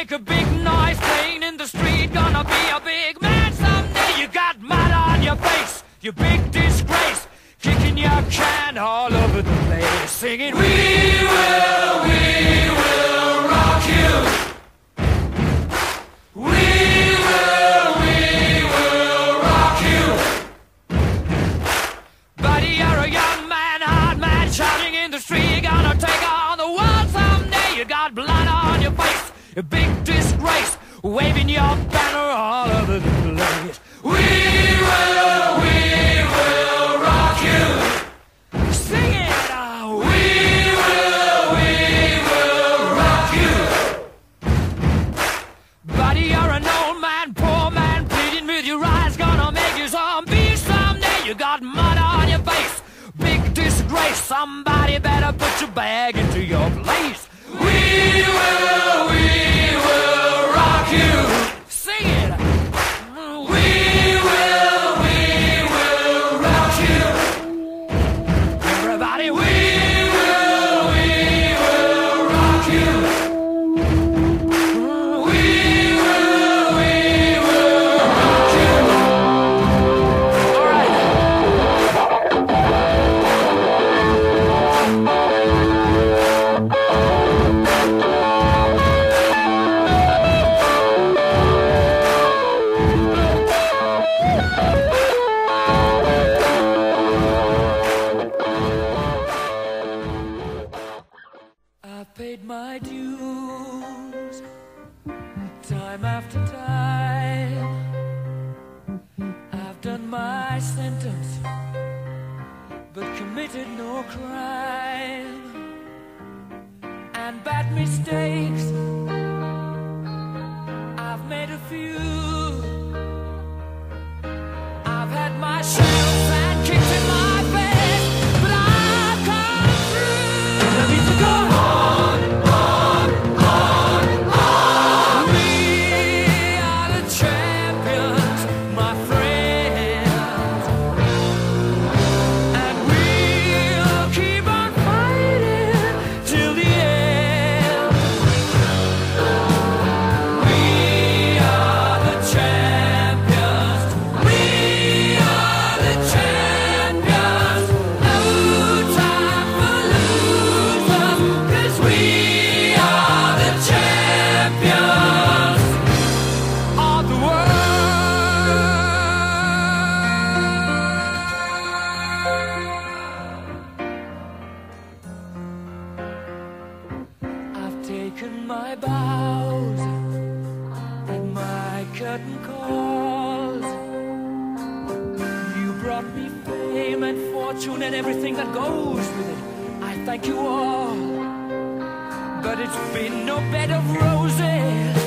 make a big noise playing in the street. Gonna be a big man someday. You got mud on your face, you big disgrace. Kicking your can all over the place, singing, we will rock you. We will rock you. Buddy, you're a young man, hard man, shouting in the street. You're gonna take on the world someday. You got blood on your face, a big disgrace, waving your banner all over the place. We will rock you. Sing it. We will rock you. Buddy, you're an old man, poor man, pleading with your eyes. Gonna make you zombie someday. You got mud on your face, big disgrace. Somebody better put your bag into your place. We will rock you. Sing it. We will rock you. Everybody, we will rock you. We will rock you. All right. I've paid my dues time after time. I've done my sentence, but committed no crime. And bad mistakes, I've made a few. I've had my shells and kicks in my face, but I've come through. Let me to go on. We are the champions, my friends, and we'll keep on fighting till the end. We are the champions. We are the champions. No time for losers, 'cause we are the champions of the world. I've taken my bows and my curtain calls. You brought me fame and fortune and everything that goes with it. I thank you all, but it's been no bed of roses.